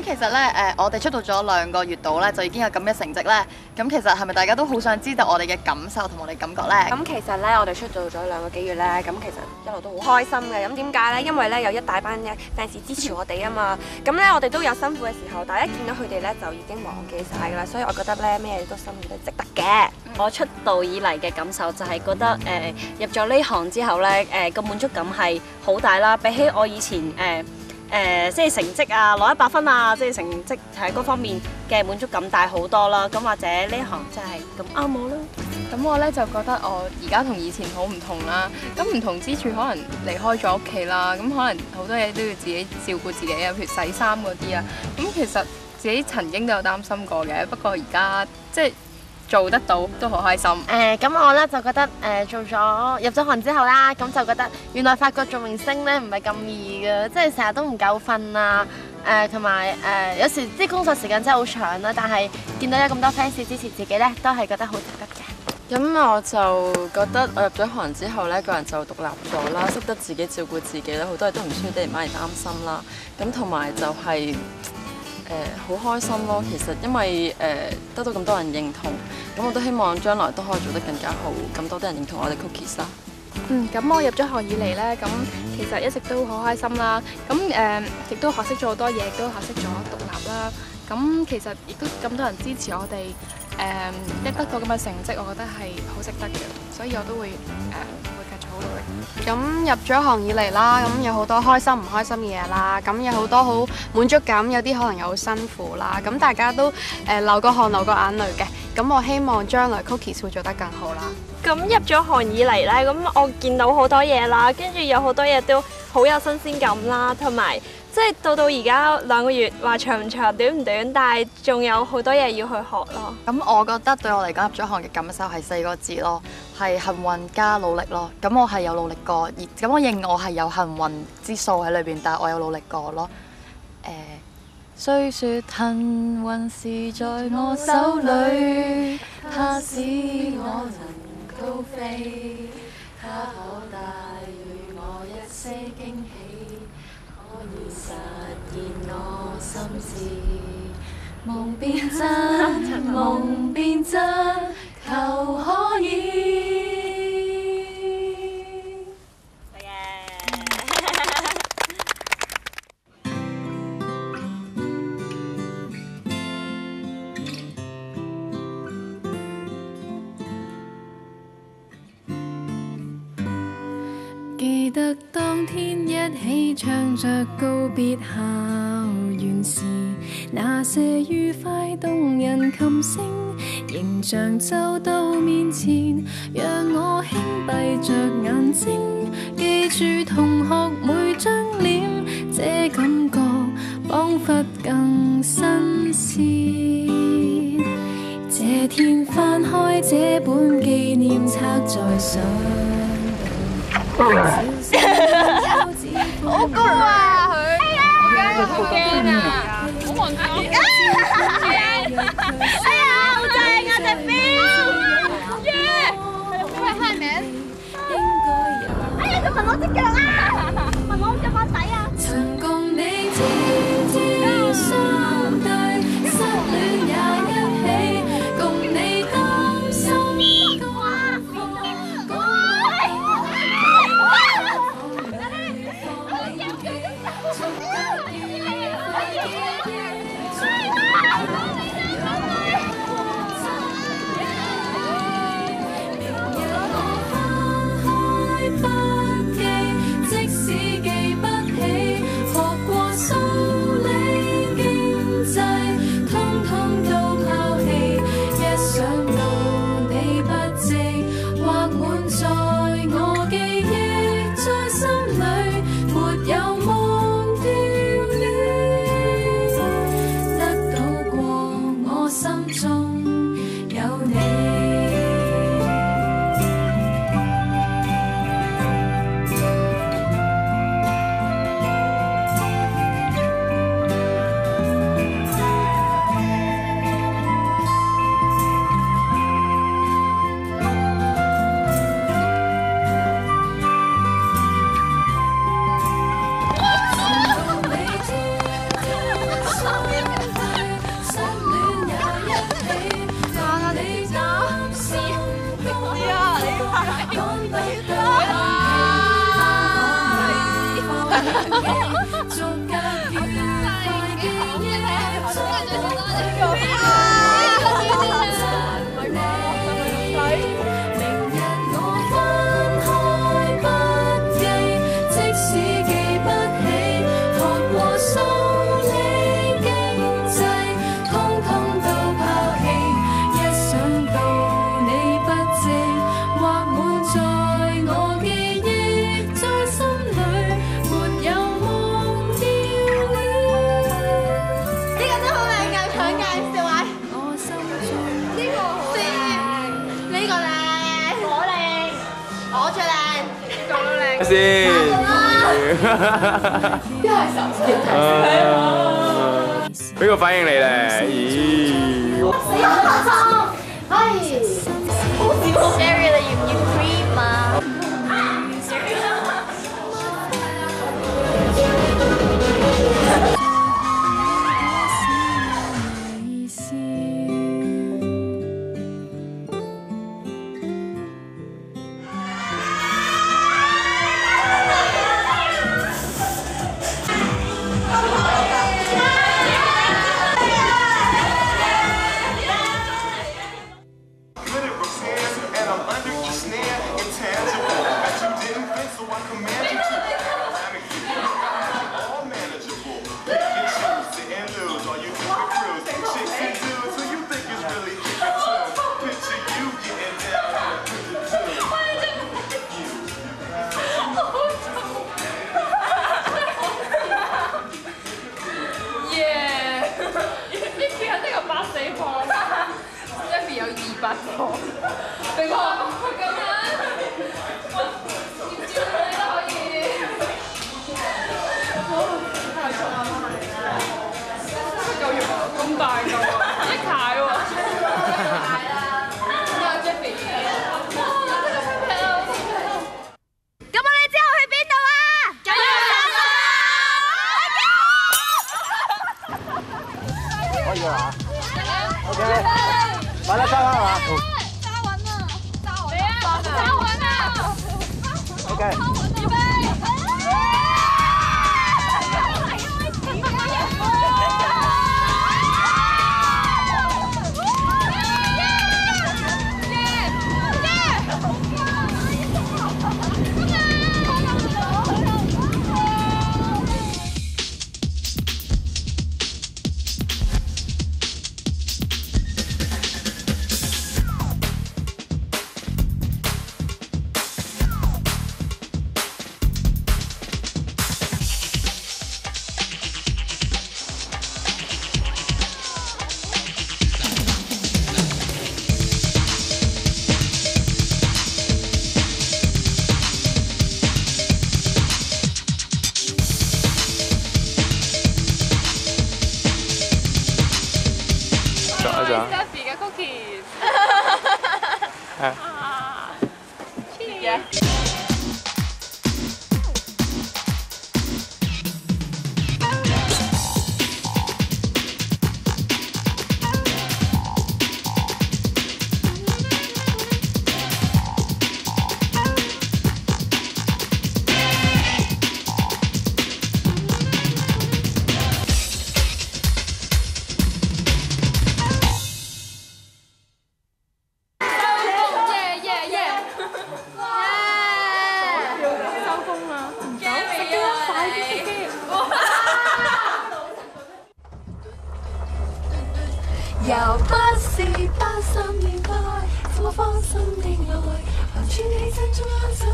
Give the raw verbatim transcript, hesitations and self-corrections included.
其實咧，誒，我哋出道咗兩個月度咧，就已經有咁嘅成績咧。咁其實係咪大家都好想知道我哋嘅感受同我哋感覺咧？ 咁其實咧，我哋出道咗兩個幾月咧，咁其實一路都好開心嘅。咁點解咧？因為咧有一大班嘅 fans 支持我哋啊嘛。咁咧我哋都有辛苦嘅時候，但係一見到佢哋咧就已經忘記晒㗎啦。所以我覺得咧咩都辛苦都值得嘅。 我出道以嚟嘅感受就係覺得誒、呃、入咗呢行之後咧，誒個滿足感係好大啦，比起我以前誒。呃誒、呃，即係成績啊，攞一百分啊，即係成績喺嗰方面嘅滿足感大好多啦。咁或者呢行真係咁啱我啦。 咁我咧就覺得我而家同以前好唔同啦。咁唔同之處可能離開咗屋企啦，咁可能好多嘢都要自己照顧自己啊，譬如洗衫嗰啲啊。咁其實自己曾經都有擔心過嘅，不過而家即係做得到都好開心。 誒咁、呃、我咧就覺得誒、呃、做咗入咗行之後啦，咁就覺得原來發覺做明星咧唔係咁易嘅，即係成日都唔夠瞓啊，誒同埋誒有時啲工作時間真係好長啦，但係見到有咁多 fans 支持自己咧，都係覺得好值得嘅。 咁我就覺得我入咗行之後咧，個人就獨立咗啦，識得自己照顧自己啦，好多嘢都唔需要爹哋媽咪擔心啦。咁同埋就係、是。誒好、呃、開心咯，其實因為誒、呃、得到咁多人認同，咁我都希望將來都可以做得更加好，咁多啲人認同我哋 Cookies 啦。 嗯，咁我入咗行以嚟咧，咁其實一直都好開心啦。咁誒亦都學識咗好多嘢，亦都學識咗獨立啦。咁其實亦都咁多人支持我哋，誒一得到咁嘅成績，我覺得係好值得嘅，所以我都會誒、呃、會繼續好努力。 咁入咗行以嚟啦，咁有好多開心唔開心嘅嘢啦，咁有好多好滿足感，有啲可能又好辛苦啦。咁大家都誒流過汗流過眼淚嘅，咁我希望將來 Cookies 會做得更好啦。 咁入咗行以嚟咧，咁我見到好多嘢啦，跟住有好多嘢都好有新鮮感啦，同埋即係到到而家兩個月，話長唔長短唔短，但係仲有好多嘢要去學咯。 咁我覺得對我嚟講入咗行嘅感受係四個字咯，係幸運加努力咯。咁我係有努力過，而咁我認我係有幸運之數喺裏邊，但係我有努力過咯。誒、呃，雖說幸運是在我手裏，它使我能高飛，它可帶予我一些驚喜，可以實現我心事。夢變真，夢變真，求可以。 記得當天一起唱着告別校園時，那些愉快動人琴聲，形象走到面前，讓我輕閉着眼睛，記住同學每張臉，這感覺彷彿更新鮮。這天翻開這本紀念冊，在想好高啊佢！好驚啊！好暈啊！哎呀，好正啊隻 feel！ 耶！喂，係咪？哎呀，佢問我隻腳啊！問我隻腳底啊！曾共你天天相對，失戀也一起，共你擔心。 先，俾個反應你咧，咦？ 係，好少 Sherry 你要唔要 cream 啊？ 俾我咁樣，我接住你都可以。好，太重啦！夠肉咁大嚿啊，一塊喎。大啦，有 Jeffy。 咁我哋之後去邊度啊？加油！ 可以啊。OK。買得揸啦係嘛？OK。 預備。 Stephy 嘅 cookies。啊 ，cheers。 又不是八十年代，怎麼芳心的愛，流轉起身中央手